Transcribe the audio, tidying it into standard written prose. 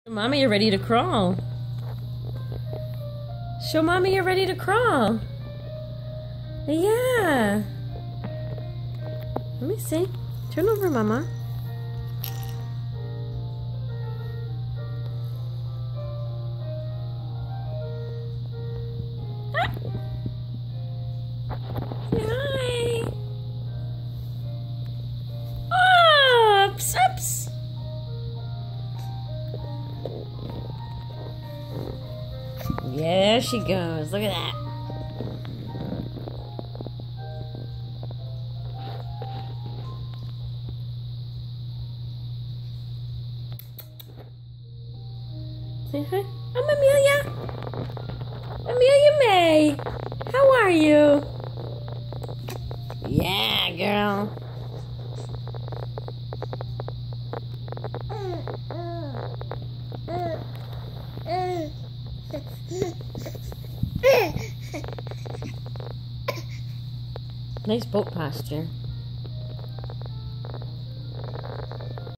Mommy, you're ready to crawl. Show Mommy you're ready to crawl. Yeah. Let me see. Turn over, Mama. Ah. Say hi. Ups, ups. Yeah, there she goes. Look at that. Say hi. I'm Amelia. Amelia May. How are you? Yeah, girl. Nice boat posture.